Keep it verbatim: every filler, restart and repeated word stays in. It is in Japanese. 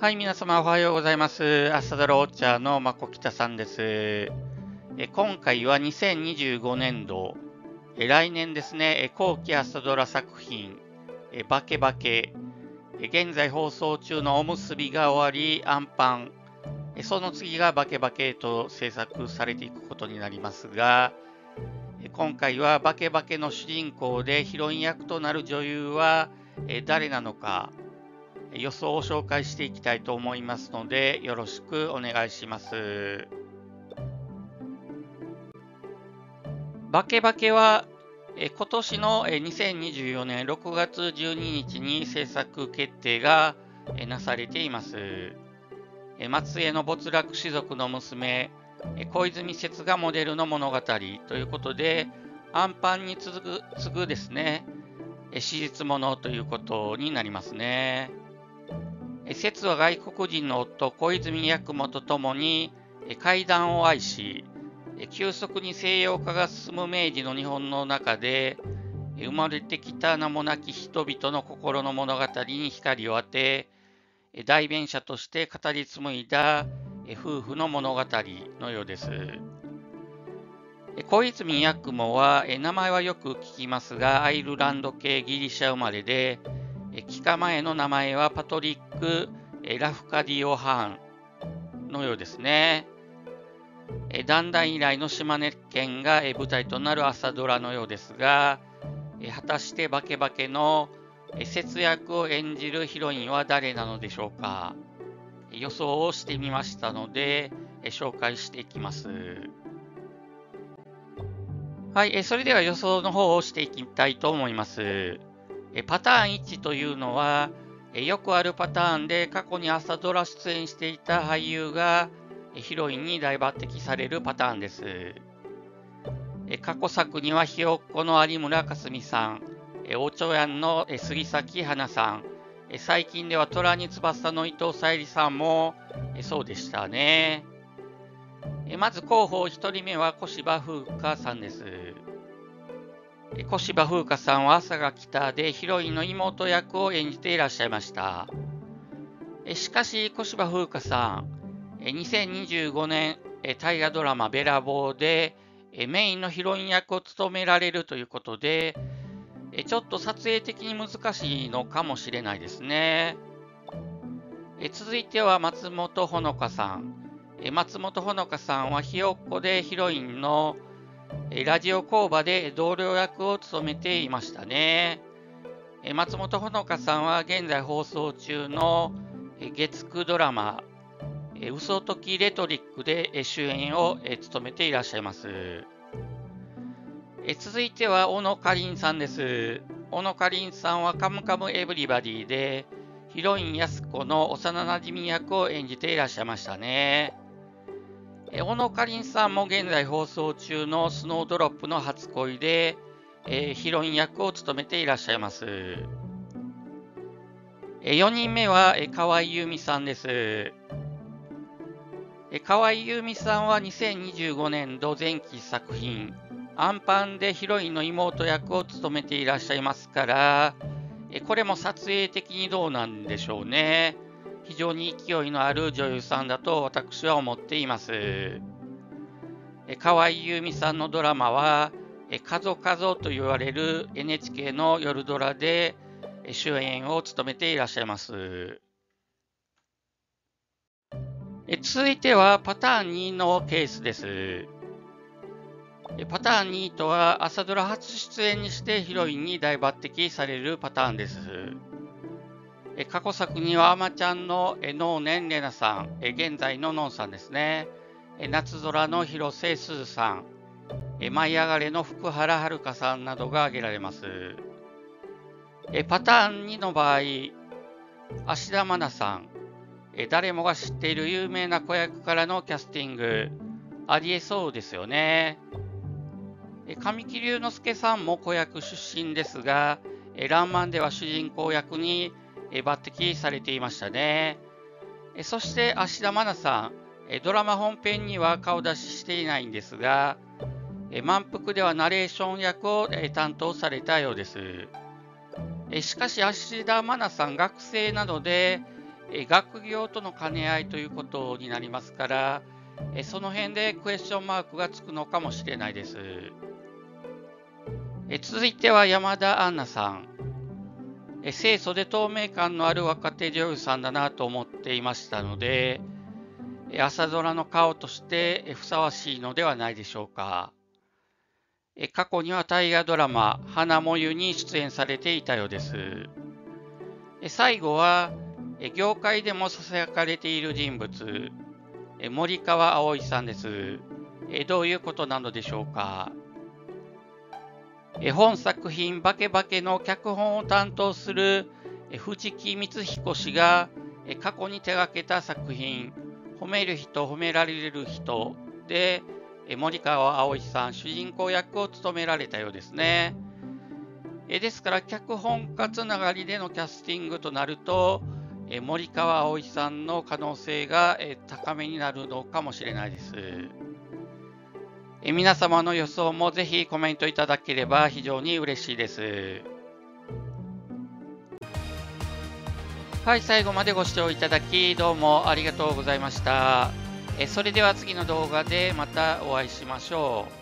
はい、皆様おはようございます。朝ドラオッチャーのまこきたさんです。え今回はにせんにじゅうごねんど、え来年ですね、え後期朝ドラ作品、えバケバケ、え現在放送中のおむすびが終わり、アンパン、えその次がバケバケと制作されていくことになりますが、え今回はバケバケの主人公でヒロイン役となる女優はえ誰なのか、予想を紹介していきたいと思いますので、よろしくお願いします。バケバケは、え今年のえにせんにじゅうよねんろくがつじゅうににちに制作決定がえなされています。え松江の没落士族の娘、え小泉節がモデルの物語ということで、アンパンに次ぐ次ぐですね、え史実ものということになりますね。節は外国人の夫、小泉八雲と共に怪談を愛し、急速に西洋化が進む明治の日本の中で、生まれてきた名もなき人々の心の物語に光を当て、代弁者として語り紡いだ夫婦の物語のようです。小泉八雲は、名前はよく聞きますが、アイルランド系ギリシャ生まれで、帰化前の名前はパトリック・ラフカディオ・ハーンのようですね。だんだん以来の島根県が舞台となる朝ドラのようですが、果たしてバケバケの節役を演じるヒロインは誰なのでしょうか。予想をしてみましたので、紹介していきます。はい、それでは予想の方をしていきたいと思います。パターンいちというのは、よくあるパターンで過去に朝ドラ出演していた俳優がヒロインに大抜擢されるパターンです。過去作にはひよっこの有村架純さん、おちょやんの杉咲花さん、最近では虎に翼の伊藤沙莉さんもそうでしたね。まず候補ひとりめは小芝風花さんです。小芝風花さんは朝が来たでヒロインの妹役を演じていらっしゃいました。しかし小芝風花さん、にせんにじゅうごねん大河ドラマべらぼうでメインのヒロイン役を務められるということで、ちょっと撮影的に難しいのかもしれないですね。続いては松本穂香さん。松本穂香さんはひよっこでヒロインのラジオ工場で同僚役を務めていましたね。松本穂香さんは現在放送中の月くドラマ嘘解きレトリックで主演を務めていらっしゃいます。続いては小野かりんさんです。小野かりんさんはカムカムエヴリバディでヒロインやす子の幼馴染役を演じていらっしゃいましたね。小野かりんさんも現在放送中のスノードロップの初恋で、えー、ヒロイン役を務めていらっしゃいます。よにんめは河合優美さんです。河合優美さんはにせんにじゅうごねんど前期作品アンパンでヒロインの妹役を務めていらっしゃいますから、これも撮影的にどうなんでしょうね。非常に勢いのある女優さんだと私は思っています。河合優美さんのドラマは、かぞかぞと言われる エヌエイチケー の夜ドラで主演を務めていらっしゃいます。続いてはパターンにのケースです。パターンにとは朝ドラ初出演にしてヒロインに大抜擢されるパターンです。過去作にはあまちゃんの能年玲奈さん、現在ののんさんですね。夏空の広瀬すずさん、舞い上がれの福原遥さんなどが挙げられます。パターンにの場合、芦田愛菜さん、誰もが知っている有名な子役からのキャスティング、ありえそうですよね。神木隆之介さんも子役出身ですが、らんまんでは主人公役に抜擢されていましたね。そして芦田愛菜さん、ドラマ本編には顔出ししていないんですが、満腹ではナレーション役を担当されたようです。しかし芦田愛菜さん学生などでえ学業との兼ね合いということになりますから、えその辺でクエスチョンマークがつくのかもしれないです。え続いては山田杏奈さん。え清楚で透明感のある若手女優さんだなと思っていましたので、え朝ドラの顔としてえふさわしいのではないでしょうか。え過去には大河ドラマ「花もゆ」に出演されていたようです。え最後はえ業界でもささやかれている人物、え森川葵さんです。えどういうことなのでしょうか。え本作品「バケバケ」の脚本を担当するえ藤木光彦氏がえ過去に手掛けた作品「褒める人褒められる人」でえ森川葵さん主人公役を務められたようですね。えですから脚本家つながりでのキャスティングとなるとえ森川葵さんの可能性がえ高めになるのかもしれないです。え皆様の予想もぜひコメントいただければ非常に嬉しいです。はい、最後までご視聴いただきどうもありがとうございました。えそれでは次の動画でまたお会いしましょう。